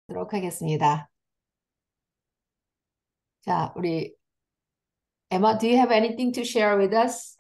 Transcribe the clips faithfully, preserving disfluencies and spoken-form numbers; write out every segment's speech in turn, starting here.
하도록 하겠습니다. 자, 우리 Emma, do you have anything to share with us?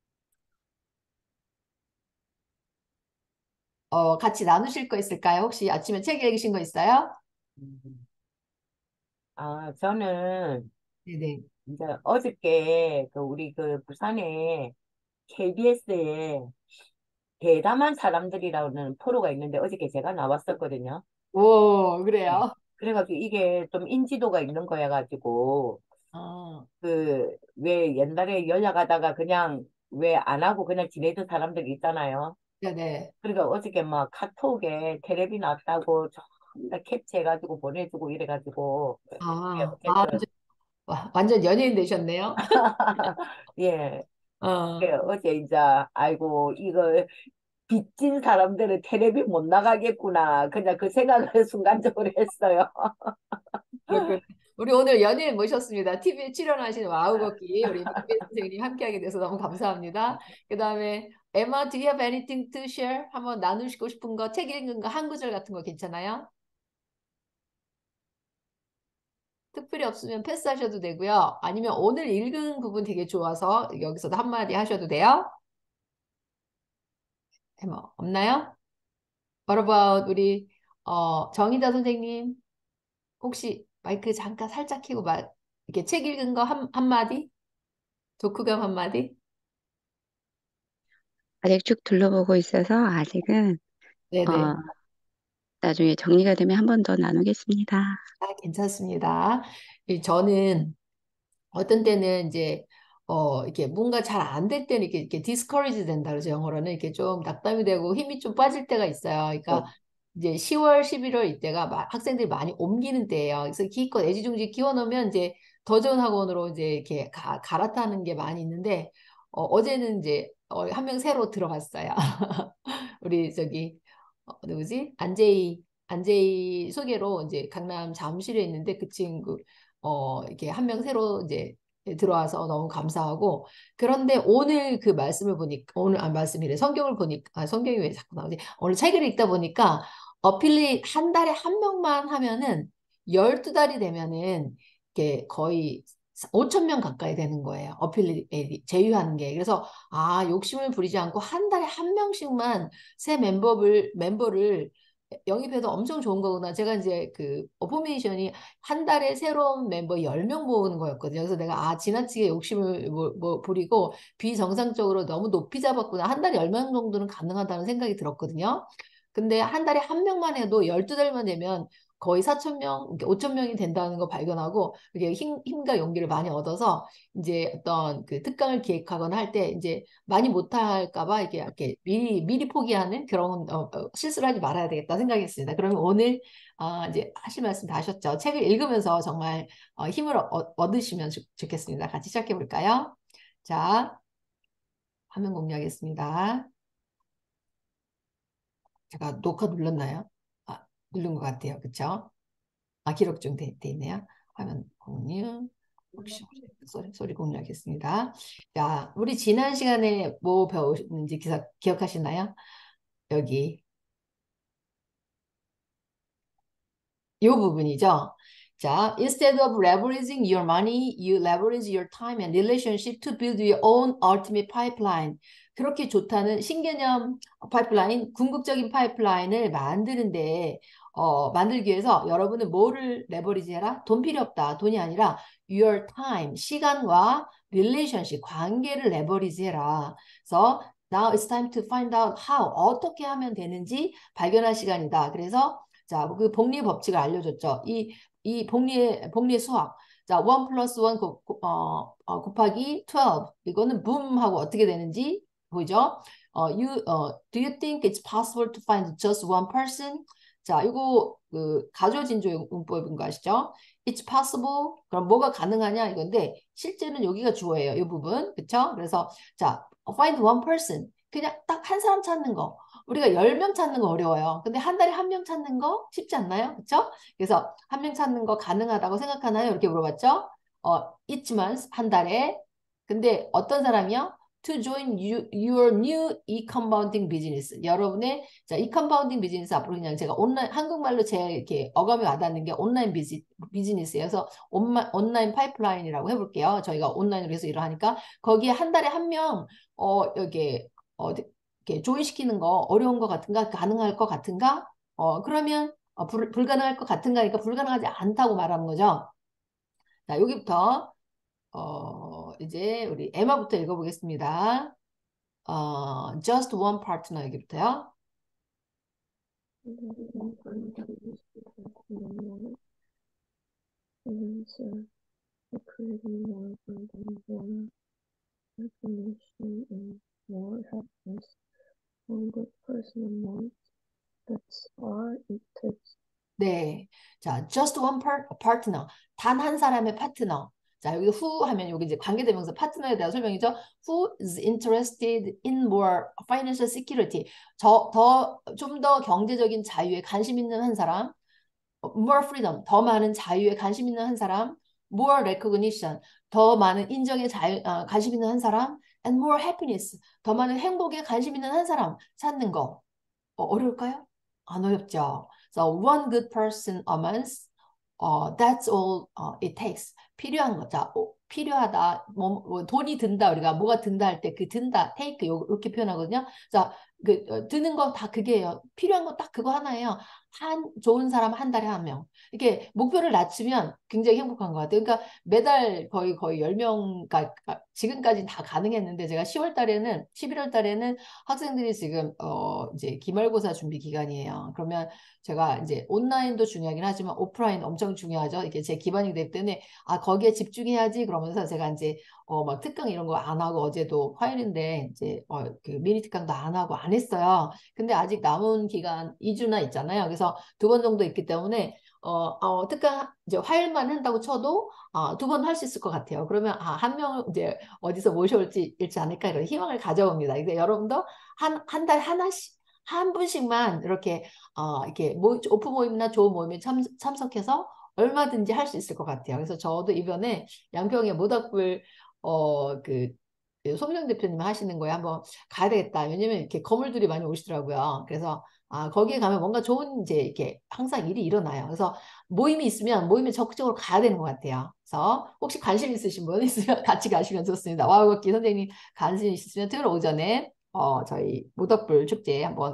어, 같이 나누실 거 있을까요? 혹시 아침에 책 읽으신 거 있어요? 음. 아, 저는 네네. 이제 어저께 그 우리 그 부산에 케이비에스에 대담한 사람들이라는 프로가 있는데 어저께 제가 나왔었거든요. 오, 네. 그래요? 그래가지고 이게 좀 인지도가 있는 거여가지고 어, 그 왜 옛날에 연락하다가 그냥 왜 안 하고 그냥 지내던 사람들 있잖아요. 네네. 그러니까 어저께 막 카톡에 테레비 났다고 전부 다 캡처해가지고 보내주고 이래가지고 예, 아, 아, 어쨌든 와, 완전 연예인 되셨네요. 예. 예, 어, 어제 이제 아이고 이거 빚진 사람들은 텔레비 못 나가겠구나 그냥 그 생각을 순간적으로 했어요. 그렇군. 우리 오늘 연예인 모셨습니다. 티비에 출연하신 와우 걷기 우리 박배 선생님 함께하게 돼서 너무 감사합니다. 그다음에 Emma, do you have anything to share? 한번 나누시고 싶은 거, 책 읽은 거, 한 구절 같은 거 괜찮아요? 특별히 없으면 패스하셔도 되고요. 아니면 오늘 읽은 부분 되게 좋아서 여기서도 한마디 하셔도 돼요. 뭐 없나요? What about 우리 어, 정의자 선생님 혹시 마이크 잠깐 살짝 켜고 말 이렇게 책 읽은 거 한, 한마디? 독후감 한마디? 아직 쭉 둘러보고 있어서 아직은 어, 네네. 나중에 정리가 되면 한 번 더 나누겠습니다. 아, 괜찮습니다. 이 저는 어떤 때는 이제 어 이렇게 뭔가 잘 안 될 때는 이렇게 이렇게 discourage 된다 그러죠. 영어로는 이렇게 좀 낙담이 되고 힘이 좀 빠질 때가 있어요. 그러니까 네. 이제 시월, 십일월 이때가 마- 학생들이 많이 옮기는 때예요. 그래서 기껏 애지중지 키워놓으면 이제 더 좋은 학원으로 이제 이렇게 가, 갈아타는 게 많이 있는데 어, 어제는 이제 어, 한 명 새로 들어갔어요. 우리 저기 어, 누구지? 안제이 안제이 소개로 이제 강남 잠실에 있는데 그 친구 어 이렇게 한 명 새로 이제 들어와서 너무 감사하고 그런데 오늘 그 말씀을 보니까 오늘 아 말씀이래 성경을 보니까 아, 성경이 왜 자꾸 나오지? 오늘 책을 읽다 보니까 어필리 한 달에 한 명만 하면은 열두 달이 되면은 이게 거의 오천 명 가까이 되는 거예요. 어필리 제휴하는 게. 그래서 아, 욕심을 부리지 않고 한 달에 한 명씩만 새 멤버를 멤버를 영입해도 엄청 좋은 거구나. 제가 이제 그 어포메이션이 한 달에 새로운 멤버 열 명 모으는 거였거든요. 그래서 내가 아, 지나치게 욕심을 뭐, 뭐 부리고 비정상적으로 너무 높이 잡았구나. 한 달에 열 명 정도는 가능하다는 생각이 들었거든요. 근데 한 달에 한 명만 해도 열두 달만 되면 거의 사천 명, 오천 명이 된다는 거 발견하고 이게 힘, 힘과 용기를 많이 얻어서 이제 어떤 그 특강을 기획하거나 할 때 이제 많이 못할까 봐 이게 이렇게 미리 미리 포기하는 그런 어, 어, 실수를 하지 말아야 되겠다 생각했습니다. 그러면 오늘 아, 이제 하실 말씀 다 하셨죠. 책을 읽으면서 정말 어, 힘을 얻, 얻으시면 좋, 좋겠습니다. 같이 시작해 볼까요? 자, 화면 공유하겠습니다. 제가 녹화 눌렀나요? 아, 누른 것 같아요. 그렇죠? 아, 기록 중 돼, 돼 있네요. 화면 공유. 혹시 소리, 소리 공유하겠습니다. 자, 우리 지난 시간에 뭐 배우셨는지 기사, 기억하시나요? 여기 이 부분이죠. 자, instead of leveraging your money, you leverage your time and relationship to build your own ultimate pipeline. 그렇게 좋다는 신개념 파이프라인, 궁극적인 파이프라인을 만드는데 어, 만들기 위해서 여러분은 뭐를 레버리지 해라? 돈 필요 없다. 돈이 아니라 your time, 시간과 relationship, 관계를 레버리지 해라. 그래서 now it's time to find out how, 어떻게 하면 되는지 발견할 시간이다. 그래서 자, 그 복리 법칙을 알려줬죠. 이, 이 복리의, 복리의 수학. 자, 일 플러스 일 곱, 어, 어, 곱하기 십이. 이거는 boom 하고 어떻게 되는지 보이죠? 어, you, 어, do you think it's possible to find just one person? 자, 이거 그 가조진조 문법인 거 아시죠? It's possible. 그럼 뭐가 가능하냐 이건데 실제는 여기가 주어예요. 이 부분. 그쵸? 그래서 자, find one person. 그냥 딱 한 사람 찾는 거. 우리가 열 명 찾는 거 어려워요. 근데 한 달에 한 명 찾는 거 쉽지 않나요? 그렇죠? 그래서 한 명 찾는 거 가능하다고 생각하나요? 이렇게 물어봤죠? 어, 있지만 한 달에. 근데 어떤 사람이요? to join you, your new e-compounding business. 여러분의 자, e-compounding business 앞으로 그냥 제가 온라인 한국말로 제 이렇게 어감이 와닿는 게 온라인 비즈, 비즈니스여서 온마, 온라인 파이프라인이라고 해볼게요. 저희가 온라인으로 해서 일을 하니까 거기에 한 달에 한 명 어, 여기 어, 이렇게 조인시키는 거 어려운 것 같은가? 가능할 것 같은가? 어, 그러면 어, 불, 불가능할 것 같은가? 그러니까 불가능하지 않다고 말하는 거죠. 자, 여기부터 어, 이제 우리 에마부터 읽어보겠습니다. 어, just one partner 여기부터요. recognition and more happiness. One good person a month. That's all it takes. 네, 자, just one part, partner, 단 한 사람의 파트너. 자, 여기 who 하면 여기 이제 관계대명사 파트너에 대한 설명이죠. Who is interested in more financial security? 저, 더, 좀 더 경제적인 자유에 관심 있는 한 사람. more freedom, 더 많은 자유에 관심 있는 한 사람. more recognition, 더 많은 인정에 자유, 어, 관심 있는 한 사람. and more happiness, 더 많은 행복에 관심 있는 한 사람 찾는 거. 어, 어려울까요? 안 어렵죠. So one good person a month, 어, that's all uh, it takes. 필요한 거. 자, 어, 필요하다. 뭐, 뭐 돈이 든다. 우리가 뭐가 든다 할 때 그 든다, take 요, 이렇게 표현하거든요. 자, 그 어, 드는 거 다 그게요. 필요한 거 딱 그거 하나예요. 한 좋은 사람 한 달에 한 명. 이렇게 목표를 낮추면 굉장히 행복한 것 같아요. 그러니까 매달 거의 거의 열 명까지 지금까지 다 가능했는데 제가 시월 달에는 십일월 달에는 학생들이 지금 어 이제 기말고사 준비 기간이에요. 그러면 제가 이제 온라인도 중요하긴 하지만 오프라인 엄청 중요하죠. 이게 제 기반이 되기 때문에 아 거기에 집중해야지 그러면서 제가 이제 어 막 특강 이런 거 안 하고 어제도 화요일인데 이제 어 그 미니 특강도 안 하고 안 했어요. 근데 아직 남은 기간 이 주나 있잖아요. 그래서 두 번 정도 있기 때문에 어, 어 특강 이제 화요일만 한다고 쳐도 어, 두 번 할 수 있을 것 같아요. 그러면 아, 한 명을 이제 어디서 모셔올지 일지 않을까 이런 희망을 가져봅니다. 근데 여러분도 한 한 달 하나씩 한 분씩만 이렇게 어, 이렇게 모, 오프 모임이나 좋은 모임에 참, 참석해서 얼마든지 할 수 있을 것 같아요. 그래서 저도 이번에 양평의 모닥불 어, 그 소명 대표님 하시는 거에 한번 가야 되겠다. 왜냐면 이렇게 거물들이 많이 오시더라고요. 그래서 아, 거기에 가면 뭔가 좋은 이제 이렇게 항상 일이 일어나요. 그래서 모임이 있으면 모임에 적극적으로 가야 되는 것 같아요. 그래서 혹시 관심 있으신 분 있으면 같이 가시면 좋습니다. 와우걷기 선생님 관심 있으시면 토요일 오전에 어, 저희 모닥불 축제 한번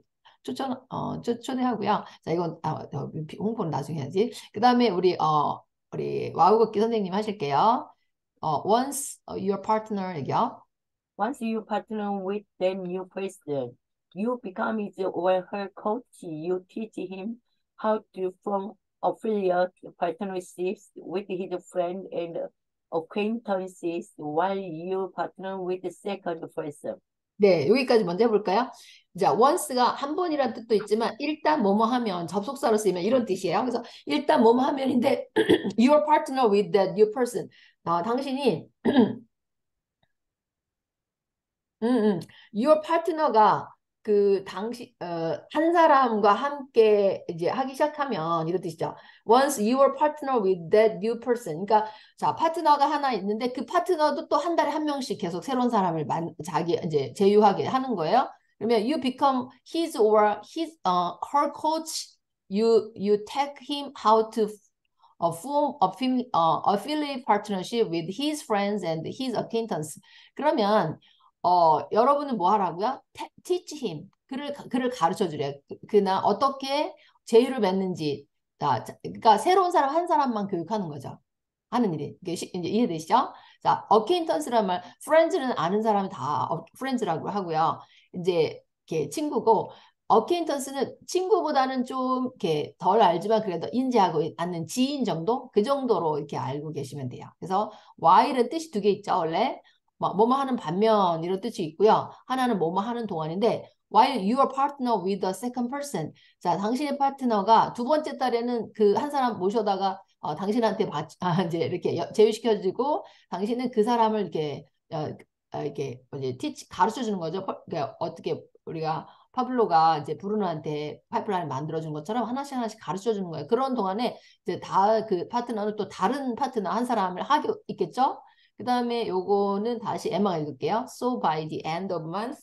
추천 어, 추, 초대하고요. 자, 이건 아, 어, 홍보는 나중에 해야지. 그다음에 우리 어, 우리 와우걷기 선생님 하실게요. 어, once your partner 얘기요. Once you partner with that new person, you become his or her coach. You teach him how to form affiliate partnerships with his friends and acquaintances while you partner with the second person. 네, 여기까지 먼저 해볼까요? 자, once가 한 번이라는 뜻도 있지만 일단 뭐뭐 하면 접속사로 쓰이면 이런 뜻이에요. 그래서 일단 뭐뭐 하면인데 your partner with that new person. 아, 당신이 음, 음. your partner가 그 당시 어, 한 사람과 함께 이제 하기 시작하면 이런 뜻이죠. Once your partner with that new person. 그러니까 자 파트너가 하나 있는데 그 파트너도 또 한 달에 한 명씩 계속 새로운 사람을 만, 자기 이제 제휴하게 하는 거예요. 그러면 you become his or his uh, her coach. You you take him how to uh, form a uh, affiliate partnership with his friends and his acquaintance. 그러면 어, 여러분은 뭐 하라고요? 태, teach him. 그를, 그를 가르쳐 주래. 그, 그나 어떻게 제휴를 맺는지. 자, 자, 그러니까 새로운 사람 한 사람만 교육하는 거죠. 하는 일이. 이게 시, 이제 이해되시죠? 자, acquaintance란 말, friends는 아는 사람이 다 어, friends라고 하고요. 이제 이렇게 친구고, acquaintance는 친구보다는 좀 이렇게 덜 알지만 그래도 인지하고 않는 지인 정도? 그 정도로 이렇게 알고 계시면 돼요. 그래서 while은 뜻이 두 개 있죠, 원래. 뭐뭐 하는 반면 이런 뜻이 있고요. 하나는 뭐뭐 하는 동안인데 while your partner with the second person. 자, 당신의 파트너가 두 번째 달에는 그 한 사람 모셔다가 어, 당신한테 받, 아, 이제 이렇게 제휴시켜주고 당신은 그 사람을 이렇게 어, 어, 이렇게 이제 티치 가르쳐 주는 거죠. 그러니까 어떻게 우리가 파블로가 이제 브루노한테 파이프라인을 만들어 준 것처럼 하나씩 하나씩 가르쳐 주는 거예요. 그런 동안에 이제 다 그 파트너는 또 다른 파트너 한 사람을 하게 있겠죠. 그 다음에 요거는 다시 엠마가 읽을게요. So by the end of month.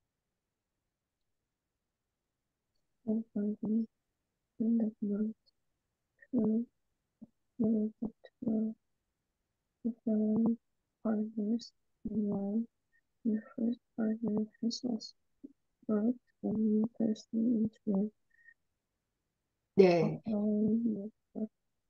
So by the end of month, two will get to the following partners in line. The first partner has also brought a new person into it. 네. Following the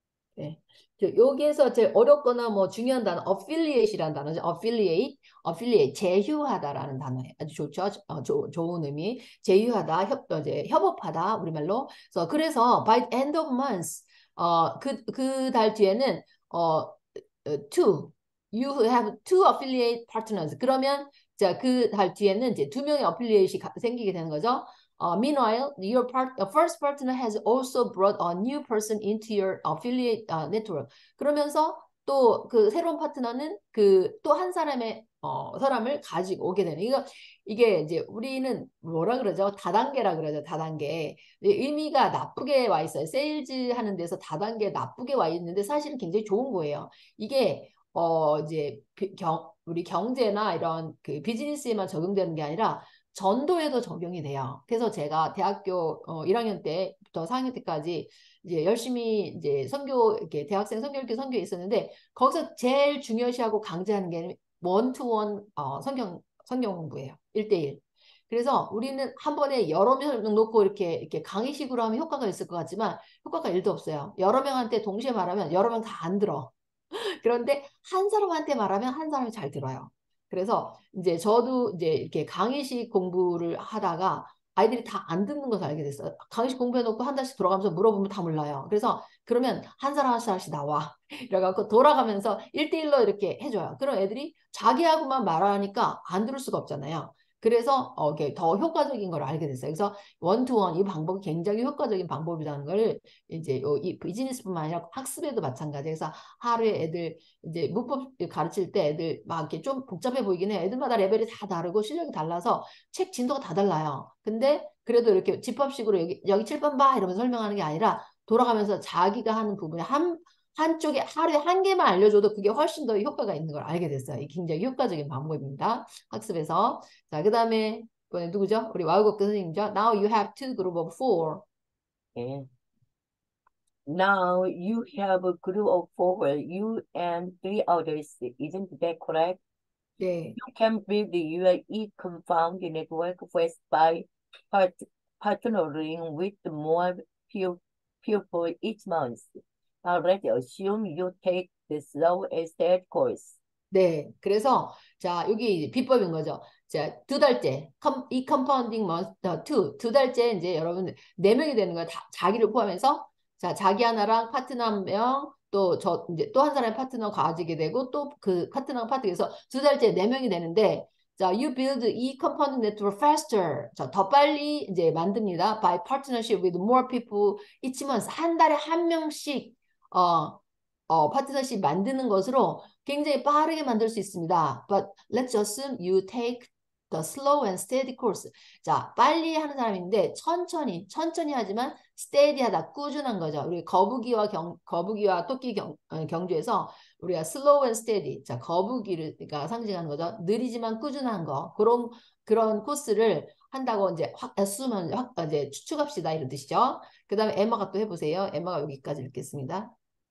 네. 저 여기에서 제일 어렵거나 뭐 중요한 단어 affiliate이라는 단어죠. affiliate, affiliate 제휴하다라는 단어예요. 아주 좋죠. 어, 조, 좋은 의미. 제휴하다, 협, 어, 이제 협업하다 우리말로. 그래서 그래서 by the end of month 어, 그, 그 달 뒤에는 어, 어, two you have two affiliate partners. 그러면 자, 그 달 뒤에는 이제 두 명의 affiliate이 생기게 되는 거죠. Uh, meanwhile, your part, the first partner has also brought a new person into your affiliate uh, network. 그러면서 또 그 새로운 파트너는 그 또 한 사람의 어, 사람을 가지고 오게 되는. 이거 이게 이제 우리는 뭐라 그러죠? 다단계라 그러죠. 다단계. 의미가 나쁘게 와 있어요. 세일즈 하는 데서 다단계 나쁘게 와 있는데 사실은 굉장히 좋은 거예요. 이게 어 이제 경 우리 경제나 이런 그 비즈니스에만 적용되는 게 아니라 전도에도 적용이 돼요. 그래서 제가 대학교 어, 일 학년 때부터 사 학년 때까지 이제 열심히 이제 선교 이렇게 대학생 선교학교 선교에 있었는데 거기서 제일 중요시하고 강조하는 게 원투원 어, 성경 성경 공부예요. 일 대일. 그래서 우리는 한 번에 여러 명 놓고 이렇게 이렇게 강의식으로 하면 효과가 있을 것 같지만 효과가 일도 없어요. 여러 명한테 동시에 말하면 여러 명 다 안 들어. 그런데 한 사람한테 말하면 한 사람이 잘 들어요. 그래서 이제 저도 이제 이렇게 강의식 공부를 하다가 아이들이 다 안 듣는 것을 알게 됐어요. 강의식 공부해놓고 한 달씩 돌아가면서 물어보면 다 몰라요. 그래서 그러면 한 사람 한 사람씩 나와. 이래갖고 돌아가면서 일 대일로 이렇게 해줘요. 그럼 애들이 자기하고만 말하니까 안 들을 수가 없잖아요. 그래서 어, 이게 더 효과적인 걸 알게 됐어요. 그래서 원투원 이 방법이 굉장히 효과적인 방법이라는 걸 이제 요, 이 비즈니스뿐만 아니라 학습에도 마찬가지. 그래서 하루에 애들 이제 문법 가르칠 때 애들 막 이렇게 좀 복잡해 보이긴 해. 애들마다 레벨이 다 다르고 실력이 달라서 책 진도가 다 달라요. 근데 그래도 이렇게 집합식으로 여기 여기 칠 번 봐 이러면서 설명하는 게 아니라 돌아가면서 자기가 하는 부분에 한 한쪽에 하루에 한 개만 알려줘도 그게 훨씬 더 효과가 있는 걸 알게 됐어요. 이 굉장히 효과적인 방법입니다. 학습에서. 자, 그 다음에 이번에 누구죠? 우리 와우국 선생님이죠. Now you have two group of four. Okay. Now you have a group of four, you and three others. Isn't that correct? 네. You can build your e-compound network first by part partnering with more peop- people each month. Now let's assume you take the slow and steady course. 네, 그래서 자 여기 비법인 거죠. 자, 두 달째 컴, 이 컴파운딩 먼스터 투, 두 달째 이제 여러분 네 명이 되는 거야. 다, 자기를 포함해서 자 자기 하나랑 파트너 한 명, 또 저 이제 또 한 사람의 파트너 가지게 되고 또 그 파트너 파트에서 두 달째 네 명이 되는데 자, you build 이 compounding network faster. 자, 더 빨리 이제 만듭니다. By partnership with more people each month. 한 달에 한 명씩 어 어, 파트너십 만드는 것으로 굉장히 빠르게 만들 수 있습니다. But let's assume you take the slow and steady course. 자, 빨리 하는 사람인데 천천히, 천천히 하지만 steady하다, 꾸준한 거죠. 우리 거북이와 경, 거북이와 토끼 경, 어, 경주에서 우리가 slow and steady, 자, 거북이를 그러니까 상징하는 거죠. 느리지만 꾸준한 거. 그런 그런 코스를 한다고 이제 확 assume 확 이제 추측합시다 이런 뜻이죠. 그다음에 엠마가 또 해보세요. 엠마가 여기까지 읽겠습니다.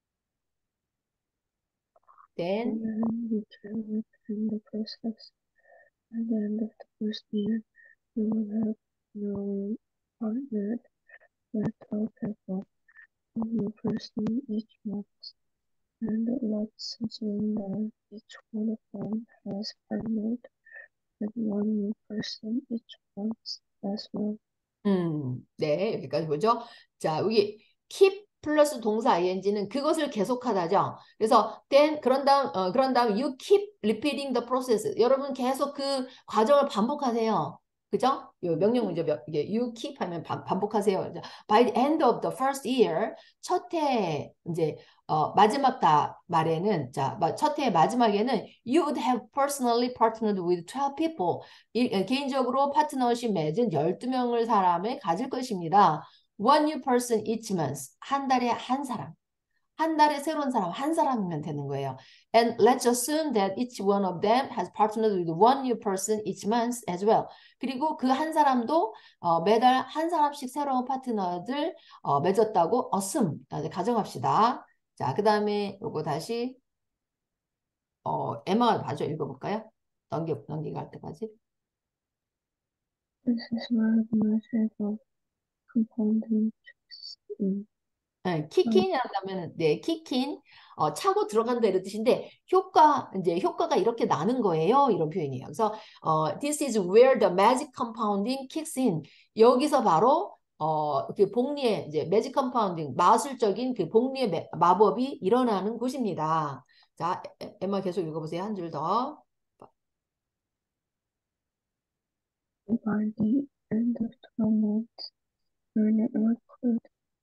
And Then then you can within the process. By the end of the first year, you will have known partnered with twelve people, one new person each month. And let's assume that each one of them has partnered with one new person each month as well. 음, 네, 여기까지 보죠. 자, 여기 keep 플러스 동사 ing는 그것을 계속하다죠. 그래서 then 그런 다음 어, 그런 다음 you keep repeating the process. 여러분 계속 그 과정을 반복하세요. 그죠? 요 명령 문제 이게 you keep 하면 반, 반복하세요. By the end of the first year 첫 해 이제 어, 마지막 다 말에는 자, 첫 해 마지막에는 you would have personally partnered with twelve people. 이, 개인적으로 파트너십 맺은 열두 명을 사람을 가질 것입니다. One new person each month. 한 달에 한 사람. 한 달에 새로운 사람 한 사람이면 되는 거예요. And let's assume that each one of them has partnered with one new person each month as well. 그리고 그 한 사람도 어, 매달 한 사람씩 새로운 파트너들 어, 맺었다고 assume 가정합시다. 자, 그 다음에 요거 다시 어, 에마가 마저 읽어볼까요? 넘겨 넘기고 할 때까지. This is where the measure of compounding kicks in. 네, 키킹 한다면 네, 키킹 어, 차고 들어간다 이런 뜻인데 효과 이제 효과가 이렇게 나는 거예요. 이런 표현이에요. 그래서 어, this is where the magic compounding kicks in. 여기서 바로 어, 그 복리의 이제 매직 컴파운딩 마술적인 그 복리의 매, 마법이 일어나는 곳입니다. 자, 에- 엠마 계속 읽어보세요. 한 줄 더. By the end of twelve months, your network could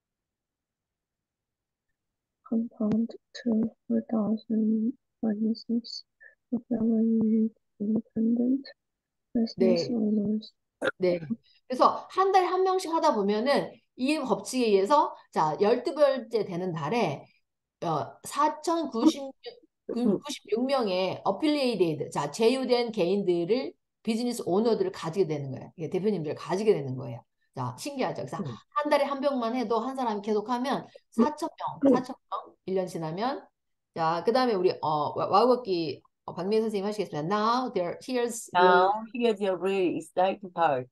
compound to four thousand twenty-six of evaluated independent business 네. owners. 네. 그래서 한 달에 한 명씩 하다 보면은 이 법칙에 의해서 자, 열두 번째 되는 달에 어, 사천구십육 명의 어필리에이티드, 자, 제휴된 개인들을 비즈니스 오너들을 가지게 되는 거예요. 이게 대표님들을 가지게 되는 거예요. 자, 신기하죠. 그래서 한 달에 한 명만 해도 한 사람이 계속하면 사천 명, 사천 명, 일 년 지나면 자, 그다음에 우리 어, 와우걷기 어, 박미애 선생님 하시겠습니다. Now there here's your Now, here's a really exciting part.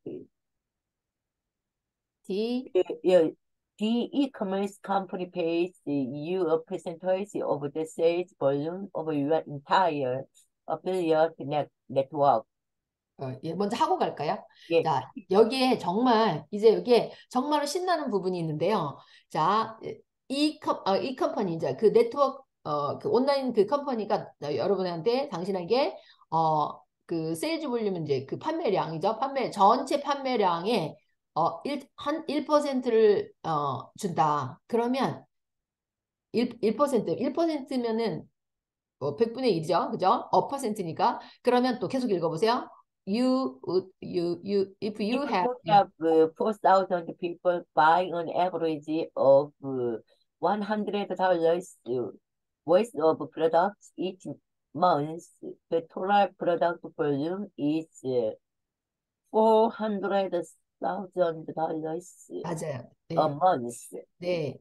D The, yeah, the e-commerce company pays you a percentage of the sales volume of your entire affiliate net, network. 어, 예, 먼저 하고 갈까요? 예, 자, 여기에 정말, 이제 여기에 정말로 신나는 부분이 있는데요. 자, 이, 컴, 어, 이 컴퍼니, 이제 그 네트워크, 어, 그 온라인 그 컴퍼니가 여러분한테, 당신에게, 어, 그 세일즈 볼륨은 이제 그 판매량이죠. 판매, 전체 판매량의, 어, 일, 한 일 퍼센트를, 어, 준다. 그러면 일, 일 퍼센트, 일 퍼센트면은 어, 백분의 일이죠. 그죠? 어, 퍼센트니까. 그러면 또 계속 읽어보세요. You, would- you, you, if you if have, you have uh, four thousand people buying an average of uh, one hundred dollars worth of products each month, the total product volume is uh, four hundred thousand dollars 맞아요. a 네, month. 네.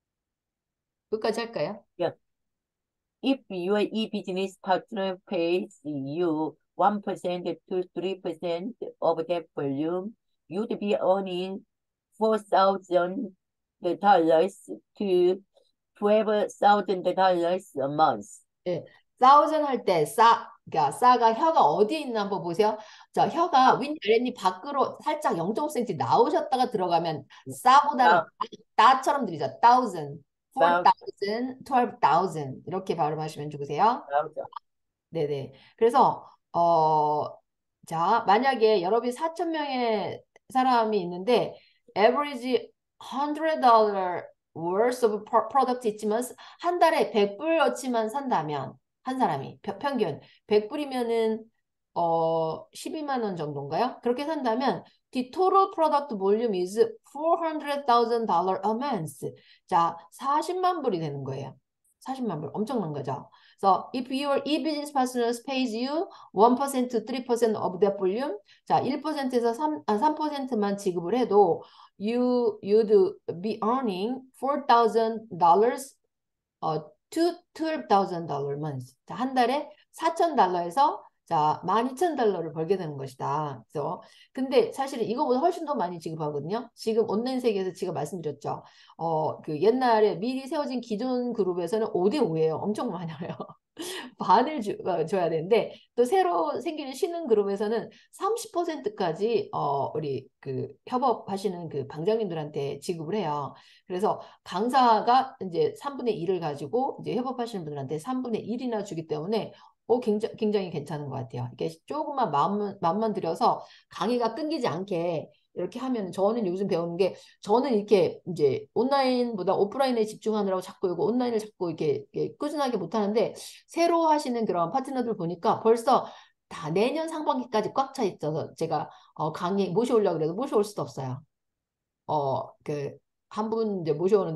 끝까지 할까요? Yeah. If your e-business partner pays you one percent to three percent of that volume, you'd be earning four thousand dollars to twelve thousand dollars a month. 네. thousand 할 때, 싸, 그러니까 싸가 혀가 어디에 있나 한번 보세요. 자, 혀가 윗 아랫니 밖으로 살짝 영 점 오 센티미터 나오셨다가 들어가면 싸보다는 Now, 따처럼 들리죠. thousand, four now, thousand, twelve thousand 이렇게 발음하시면 좋으세요. now, 네네. 그래서 어, 자, 만약에 여러분이 사천 명의 사람이 있는데 average hundred dollar worth of pro- product 있지만 한 달에 백 불어치만 산다면 한 사람이 평- 평균 백 불이면은 어 십이만 원 정도인가요? 그렇게 산다면 the total product volume is four hundred thousand dollar a month. 자, 사십만 불이 되는 거예요. 사십만 불 엄청난 거죠. So if your e-business partners pays you one percent to three percent of that volume, 자, 일 퍼센트에서 삼, 아, 삼 퍼센트만 지급을 해도 you you'd be earning four thousand dollars 어, to twelve thousand dollars month. 자, 한 달에 사천 달러에서 자, 만 이천 달러를 벌게 되는 것이다. 그래서 근데 사실은 이거보다 훨씬 더 많이 지급하거든요. 지금 온라인 세계에서 제가 말씀드렸죠. 어, 그 옛날에 미리 세워진 기존 그룹에서는 오 대 오예요. 엄청 많아요. 반을 주, 어, 줘야 되는데 또 새로 생기는 신흥 그룹에서는 삼십 퍼센트까지 어, 우리 그 협업하시는 그 방장님들한테 지급을 해요. 그래서 강사가 이제 삼분의 일을 가지고 이제 협업하시는 분들한테 삼분의 일이나 주기 때문에 어, 굉장히, 굉장히 괜찮은 것 같아요. 이게 조금만 마음, 마음만 들여서 강의가 끊기지 않게 이렇게 하면 저는 요즘 배우는 게 저는 이렇게 이제 온라인보다 오프라인에 집중하느라고 자꾸 이거 온라인을 자꾸 이렇게, 이렇게 꾸준하게 못하는데 새로 하시는 그런 파트너들 보니까 벌써 다 내년 상반기까지 꽉 차 있어서 제가 어, 강의 모셔오려고 그래도 모셔올 수도 없어요. 어, 그, 한 분 이제 모셔오는데 다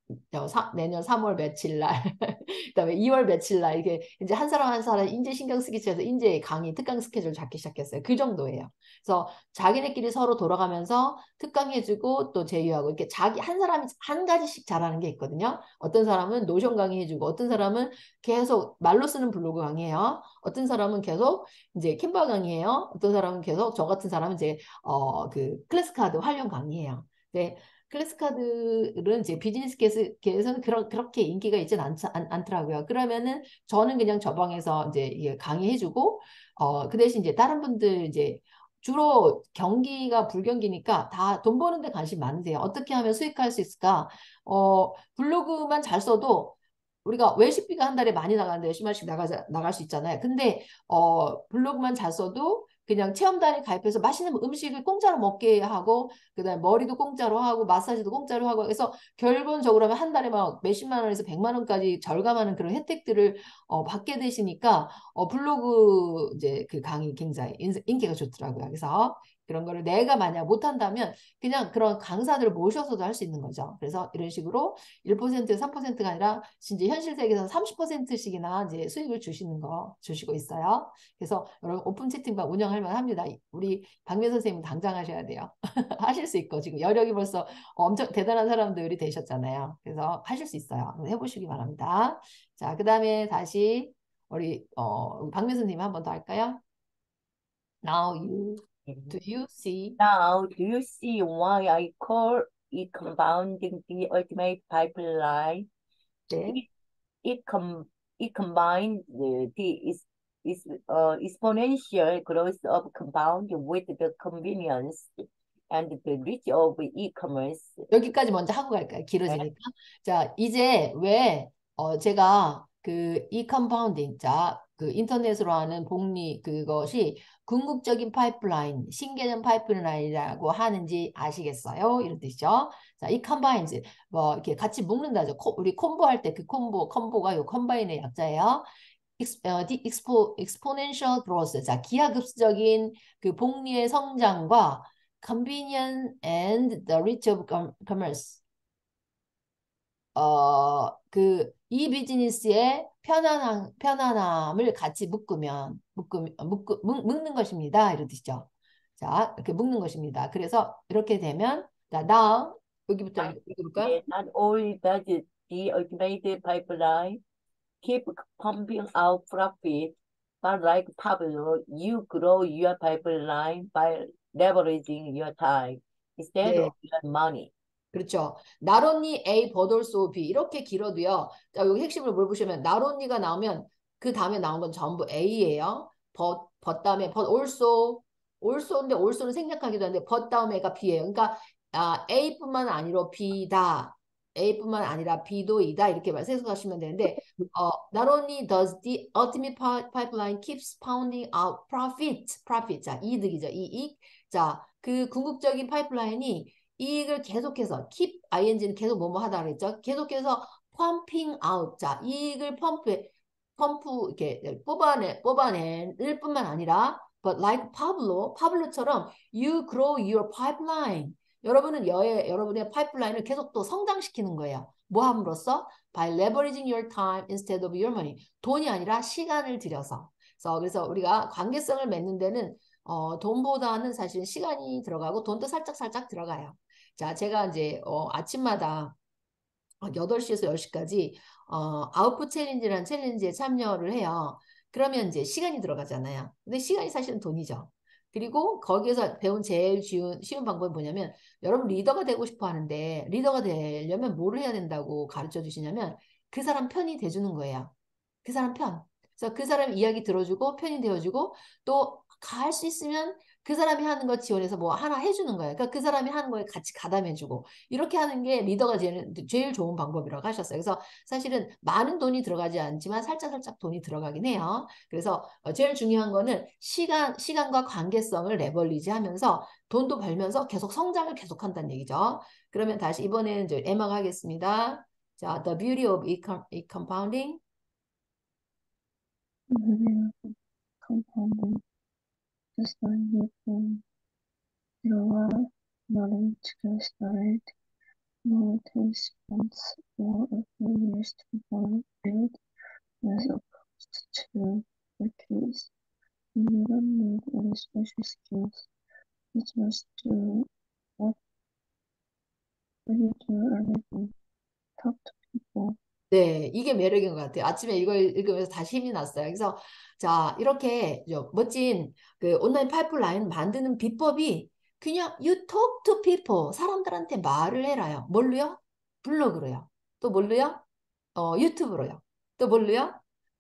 어, 사, 내년 삼월 며칠 날, 그다음에 이월 며칠 날 이게 이제 한 사람 한 사람 인재 신경 쓰기 시작해서 인재 강의 특강 스케줄 잡기 시작했어요. 그 정도예요. 그래서 자기네끼리 서로 돌아가면서 특강 해주고 또 제휴하고 이렇게 자기 한 사람이 한 가지씩 잘하는 게 있거든요. 어떤 사람은 노션 강의 해주고 어떤 사람은 계속 말로 쓰는 블로그 강의해요. 어떤 사람은 계속 이제 캔바 강의해요. 어떤 사람은 계속 저 같은 사람은 이제 어 그 클래스 카드 활용 강의해요. 네. 클래스 카드는 이제 비즈니스계에서는 그런 그렇게 인기가 있진 않, 않, 않더라고요. 그러면은 저는 그냥 저 방에서 이제 이게 강의해주고 어, 그 대신 이제 다른 분들 이제 주로 경기가 불경기니까 다 돈 버는 데 관심 많으세요. 어떻게 하면 수익할 수 있을까? 어, 블로그만 잘 써도 우리가 외식비가 한 달에 많이 나가는데 몇십만 원씩 나가, 나갈 수 있잖아요. 근데 어, 블로그만 잘 써도 그냥 체험단에 가입해서 맛있는 음식을 공짜로 먹게 하고 그다음에 머리도 공짜로 하고 마사지도 공짜로 하고 그래서 결론적으로 하면 한 달에 막 몇십만 원에서 백만 원까지 절감하는 그런 혜택들을 어, 받게 되시니까 어, 블로그 이제 그 강의 굉장히 인, 인기가 좋더라고요. 그래서 그런 거를 내가 만약 못한다면 그냥 그런 강사들을 모셔서도 할 수 있는 거죠. 그래서 이런 식으로 일 퍼센트, 삼 퍼센트가 아니라 진짜 현실 세계에서 삼십 퍼센트씩이나 이제 수익을 주시는 거 주시고 있어요. 그래서 여러분 오픈 채팅방 운영할 만합니다. 우리 박민 선생님 당장 하셔야 돼요. 하실 수 있고 지금 여력이 벌써 엄청 대단한 사람들이 되셨잖아요. 그래서 하실 수 있어요. 해보시기 바랍니다. 자, 그다음에 다시 우리 어, 박민 선생님 한 번 더 할까요? Now you do you see? Now, do you see why I call it compounding the ultimate pipeline? 네. It it com it combines the, the is is uh, exponential growth of compound with the convenience and the reach of e-commerce. 여기까지 먼저 하고 갈까요? 네, 길어지니까. 자, 이제 왜, 어, 제가 그 이 컴파운딩, 자, 그 인터넷으로 하는 복리 그것이 궁극적인 파이프라인, 신개념 파이프라인이라고 하는지 아시겠어요? 이런 뜻이죠. 자, 이 컴바인즈, 뭐, 이렇게 같이 묶는다죠. 코, 우리 콤보 할 때 그 콤보, 콤보가 요 컴바인의 약자예요. 익스, 어, 디, 익스포, exponential growth. 자, 기하급수적인 그 복리의 성장과 convenience and the reach of com- commerce. 어, 그, 이 비즈니스의 편안함, 편안함을 같이 묶으면, 묶음, 묶, 묶, 묶는 것입니다. 이런 뜻이죠. 자, 이렇게 묶는 것입니다. 그래서 이렇게 되면, 자, now, 여기부터 not, 읽어볼까요? yeah, not only does it- the ultimate pipeline keep pumping out profit, but like Pablo, you grow your pipeline by leveraging your time instead 네. of your money. 그렇죠. not only A but also B 이렇게 길어도요. 자, 여기 핵심을 물어보시면 not only가 나오면 그 다음에 나온 건 전부 A예요. but, but 다음에 but also also인데 also는 생략하기도 하는데 but 다음에가 B예요. 그러니까 아, A뿐만 아니라 B다. A뿐만 아니라 B도 이다 이렇게 해석하시면 되는데 어, not only does the ultimate pi- pipeline keeps pounding out profit, profit 자 이득이죠. 이익. 자, 그 궁극적인 파이프라인이 이익을 계속해서 keep ing는 계속 뭐뭐 하다 그랬죠. 계속해서 pumping out 자 이익을 펌프 펌프 이렇게 뽑아내 뽑아낼 뿐만 아니라 but like Pablo 파블로처럼 you grow your pipeline 여러분은 여의 여러분의 파이프라인을 계속 또 성장시키는 거예요. 뭐 함으로써 by leveraging your time instead of your money 돈이 아니라 시간을 들여서 그래서 그래서 우리가 관계성을 맺는 데는 어, 돈보다는 사실 시간이 들어가고 돈도 살짝 살짝 들어가요. 자, 제가 이제 어, 아침마다 여덟 시에서 열 시까지 어, 아웃풋 챌린지라는 챌린지에 참여를 해요. 그러면 이제 시간이 들어가잖아요. 근데 시간이 사실은 돈이죠. 그리고 거기에서 배운 제일 쉬운, 쉬운 방법이 뭐냐면 여러분 리더가 되고 싶어 하는데 리더가 되려면 뭐를 해야 된다고 가르쳐 주시냐면 그 사람 편이 돼주는 거예요. 그 사람 편. 그래서 그 사람 이야기 들어주고 편이 되어주고 또 갈 수 있으면 그 사람이 하는 거 지원해서 뭐 하나 해주는 거예요. 그러니까 그 사람이 하는 거에 같이 가담해주고 이렇게 하는 게 리더가 제일, 제일 좋은 방법이라고 하셨어요. 그래서 사실은 많은 돈이 들어가지 않지만 살짝 살짝 돈이 들어가긴 해요. 그래서 어, 제일 중요한 거는 시간, 시간과 관계성을 레버리지 하면서 돈도 벌면서 계속 성장을 계속한다는 얘기죠. 그러면 다시 이번에는 이제 에마가 하겠습니다. 자, The Beauty of E-Compounding. compounding is when you from zero knowledge to start participants or employees to build as opposed to recruits. You don't need any special skills. You just do what you do every day. Talk to people. 네, 이게 매력인 것 같아요. 아침에 이걸 읽으면서 다시 힘이 났어요. 그래서 자, 이렇게 저 멋진 그 온라인 파이프라인 만드는 비법이 그냥 you talk to people, 사람들한테 말을 해라요. 뭘로요? 블로그로요. 또 뭘로요? 어, 유튜브로요. 또 뭘로요?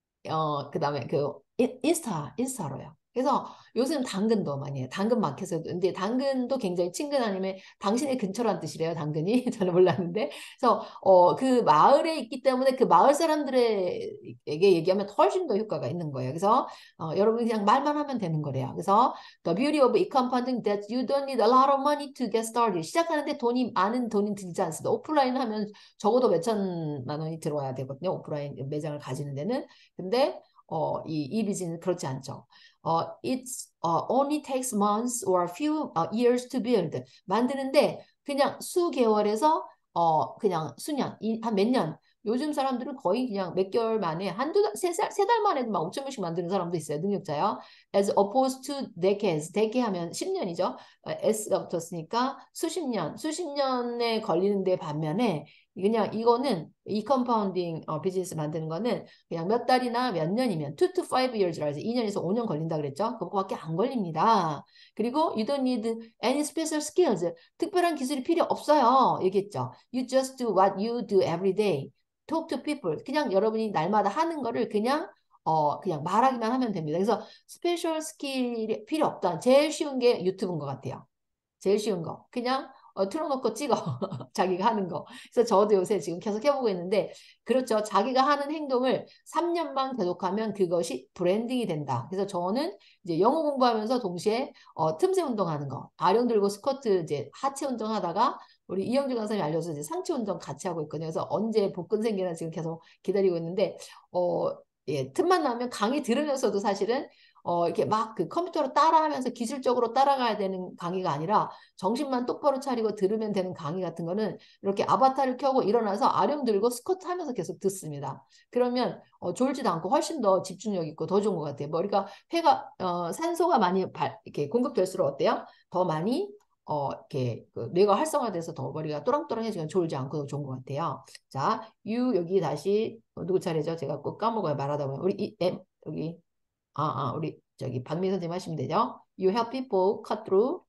어, 그다음에 그 인- 인스타, 인스타로요. 그래서 요즘 당근도 많이 해요. 당근 마켓에도. 근데 당근도 굉장히 친근하냐면 당신의 근처란 뜻이래요. 당근이. 저는 몰랐는데. 그래서 어, 그 마을에 있기 때문에 그 마을 사람들에게 얘기하면 훨씬 더 효과가 있는 거예요. 그래서 어, 여러분 그냥 말만 하면 되는 거래요. 그래서 The beauty of e-compounding that you don't need a lot of money to get started. 시작하는데 돈이 많은 돈이 들지 않습니다. 오프라인 하면 적어도 몇천만 원이 들어와야 되거든요. 오프라인 매장을 가지는 데는. 근데 어, 이, 이 비즈니스는 그렇지 않죠. 어, it's uh, only takes months or few uh, years to build. 만드는데 그냥 수개월에서 어, 그냥 수년, 한 몇 년. 요즘 사람들은 거의 그냥 몇 개월 만에 한두 달, 세 달, 세 달 만에도 막 오천 명씩 만드는 사람도 있어요. 능력자요. As opposed to decades. decade 하면 십 년이죠. S가 붙었으니까 수십 년, 수십 년에 걸리는데 반면에 그냥 이거는 이 컴파운딩 어, 비즈니스 만드는 거는 그냥 몇 달이나 몇 년이면 two to five years라 해서 이 년에서 오 년 걸린다 그랬죠. 그거밖에 안 걸립니다. 그리고 you don't need any special skills. 특별한 기술이 필요 없어요. 얘기했죠. You just do what you do every day. Talk to people. 그냥 여러분이 날마다 하는 거를 그냥 어 그냥 말하기만 하면 됩니다. 그래서 스페셜 스킬이 필요 없다. 제일 쉬운 게 유튜브인 것 같아요. 제일 쉬운 거. 그냥 어, 틀어놓고 찍어. 자기가 하는 거. 그래서 저도 요새 지금 계속 해보고 있는데, 그렇죠. 자기가 하는 행동을 삼 년만 계속하면 그것이 브랜딩이 된다. 그래서 저는 이제 영어 공부하면서 동시에 어, 틈새 운동하는 거. 아령 들고 스쿼트 이제 하체 운동하다가 우리 이영주 강사님이 알려줘서 이제 상체 운동 같이 하고 있거든요. 그래서 언제 복근 생기나 지금 계속 기다리고 있는데, 어, 예, 틈만 나면 강의 들으면서도 사실은 어, 이렇게 막 그 컴퓨터로 따라하면서 기술적으로 따라가야 되는 강의가 아니라 정신만 똑바로 차리고 들으면 되는 강의 같은 거는 이렇게 아바타를 켜고 일어나서 아령 들고 스쿼트 하면서 계속 듣습니다. 그러면 어, 졸지도 않고 훨씬 더 집중력 있고 더 좋은 것 같아요. 머리가 폐가 어, 산소가 많이 발, 이렇게 공급될수록 어때요? 더 많이 어, 이렇게 그 뇌가 활성화돼서 더 머리가 또랑또랑해지면 졸지 않고 더 좋은 것 같아요. 자, 유 여기 다시 어, 누구 차례죠? 제가 꼭 까먹어요. 말하다 보면 우리 이 엠 여기 아, 아, 우리 저기 박미 선생님 하시면 되죠. You help people cut through.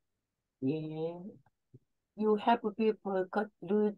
Yeah. You help people cut through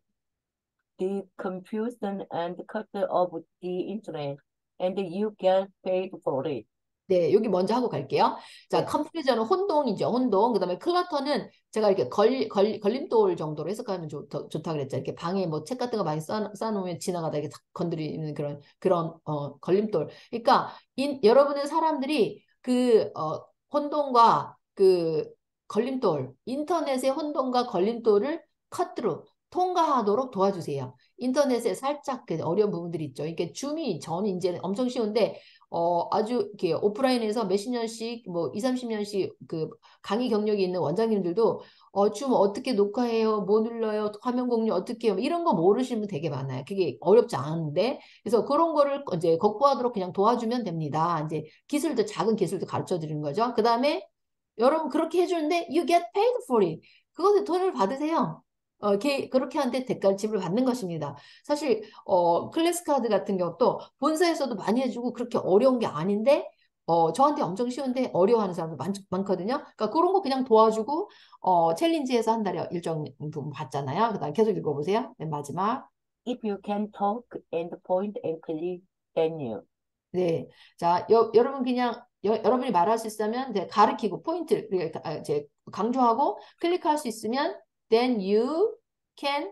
the confusion and cut off the internet, and you get paid for it. 네, 여기 먼저 하고 갈게요. 자, 네. 컨퓨저는 혼동이죠. 혼동. 그다음에 클러터는 제가 이렇게 걸, 걸, 걸림돌 정도로 해석하면 좋, 더, 좋다 그랬죠. 이렇게 방에 뭐 책 같은 거 많이 쌓, 쌓아놓으면 지나가다 이렇게 탁 건드리는 그런 그런 어, 걸림돌. 그러니까 인, 여러분의 사람들이 그 어, 혼동과 그 걸림돌, 인터넷의 혼동과 걸림돌을 컷으로 통과하도록 도와주세요. 인터넷에 살짝 그 어려운 부분들이 있죠. 이게 줌이 전 이제 엄청 쉬운데 어, 아주 이렇게 오프라인에서 몇십 년씩 뭐 이, 삼십 년씩 그 강의 경력이 있는 원장님들도 어, 줌 어떻게 녹화해요? 뭐 눌러요? 화면 공유 어떻게 해요? 이런 거 모르시는 분 되게 많아요. 그게 어렵지 않은데. 그래서 그런 거를 이제 극복하도록 그냥 도와주면 됩니다. 이제 기술도 작은 기술도 가르쳐 드리는 거죠. 그다음에 여러분 그렇게 해주는데 you get paid for it. 그것에 돈을 받으세요. 어, 이렇게, 그렇게 하는데 대가를 지불 받는 것입니다. 사실 어, 클래스 카드 같은 경우도 본사에서도 많이 해주고 그렇게 어려운 게 아닌데 어, 저한테 엄청 쉬운데 어려워하는 사람도 많, 많거든요. 그러니까 그런 거 그냥 도와주고 어, 챌린지해서 한 달에 일정 부분 받잖아요. 그다음 계속 읽어보세요. 맨 마지막. If you can talk and point and click, then you. 네. 자, 여, 여러분 그냥 여, 여러분이 말할 수 있으면 이제 가르치고 포인트 그러니까 아, 이제 강조하고 클릭할 수 있으면 then you can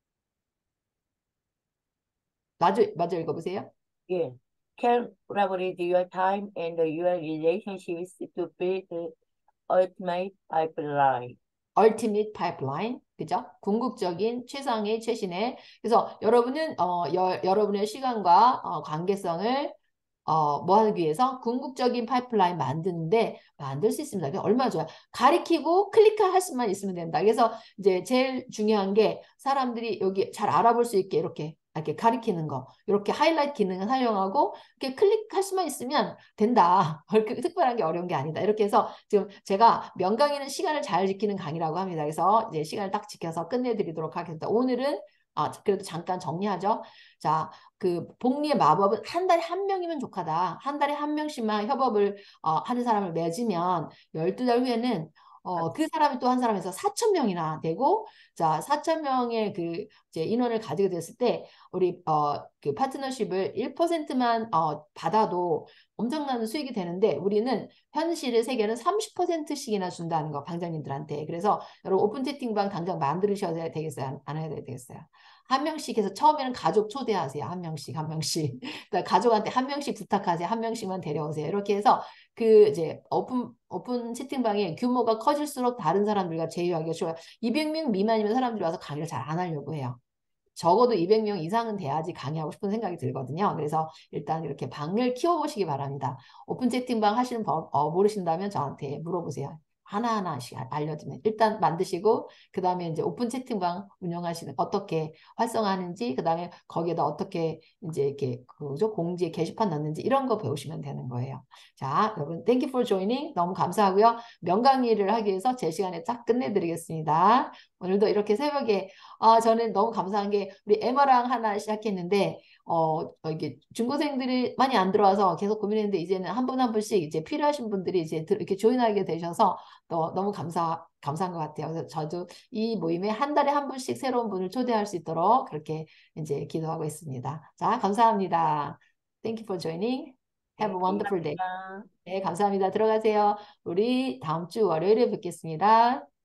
마저 마저 읽어보세요. Yeah. Can leverage your time and your relationships to build the ultimate pipeline. Ultimate Pipeline, 그죠? 궁극적인 최상의 최신의. 그래서 여러분은 어, 여, 여러분의 시간과 어, 관계성을 어, 뭐 하기 위해서 궁극적인 파이프라인 만드는데 만들 수 있습니다. 그게 얼마나 좋아요. 가리키고 클릭할 수만 있으면 된다. 그래서 이제 제일 중요한 게 사람들이 여기 잘 알아볼 수 있게 이렇게 이렇게 가리키는 거, 이렇게 하이라이트 기능을 사용하고 이렇게 클릭할 수만 있으면 된다. 그렇게 특별한 게 어려운 게 아니다. 이렇게 해서 지금 제가 명강의는 시간을 잘 지키는 강의라고 합니다. 그래서 이제 시간을 딱 지켜서 끝내드리도록 하겠습니다. 오늘은 아, 그래도 잠깐 정리하죠. 자, 그 복리의 마법은 한 달에 한 명이면 족하다. 한 달에 한 명씩만 협업을 어, 하는 사람을 맺으면 열두 달 후에는 어, 그 사람이 또 한 사람에서 사천 명이나 되고, 자, 사천 명의 그 이제 인원을 가지게 됐을 때 우리 어, 그 파트너십을 일 퍼센트만 어, 받아도 엄청난 수익이 되는데 우리는 현실의 세계는 삼십 퍼센트씩이나 준다는 거 방장님들한테. 그래서 여러분 오픈 채팅방 당장 만드셔야 되겠어요? 안 해야 되겠어요? 한 명씩 해서 처음에는 가족 초대하세요. 한 명씩, 한 명씩. 그러니까 가족한테 한 명씩 부탁하세요. 한 명씩만 데려오세요. 이렇게 해서 그 이제 오픈, 오픈 채팅방의 규모가 커질수록 다른 사람들과 제휴하기가 쉬워요. 이백 명 미만이면 사람들이 와서 강의를 잘 안 하려고 해요. 적어도 이백 명 이상은 돼야지 강의하고 싶은 생각이 들거든요. 그래서 일단 이렇게 방을 키워보시기 바랍니다. 오픈 채팅방 하시는 법 어, 모르신다면 저한테 물어보세요. 하나하나씩 알려주면 일단 만드시고 그 다음에 이제 오픈 채팅방 운영하시는 어떻게 활성화하는지 그 다음에 거기에다 어떻게 이제 이렇게 그죠 공지에 게시판 넣는지 이런 거 배우시면 되는 거예요. 자, 여러분 thank you for joining 너무 감사하고요. 명강의를 하기 위해서 제 시간에 딱 끝내드리겠습니다. 오늘도 이렇게 새벽에 아, 저는 너무 감사한 게 우리 에머랑 하나 시작했는데 어, 어, 이게 중고생들이 많이 안 들어와서 계속 고민했는데 이제는 한 분 한 분씩 이제 필요하신 분들이 이제 이렇게 조인하게 되셔서 또 너무 감사 감사한 것 같아요. 그래서 저도 이 모임에 한 달에 한 분씩 새로운 분을 초대할 수 있도록 그렇게 이제 기도하고 있습니다. 자, 감사합니다. Thank you for joining. Have 네, a wonderful day. 감사합니다. 네, 감사합니다. 들어가세요. 우리 다음 주 월요일에 뵙겠습니다.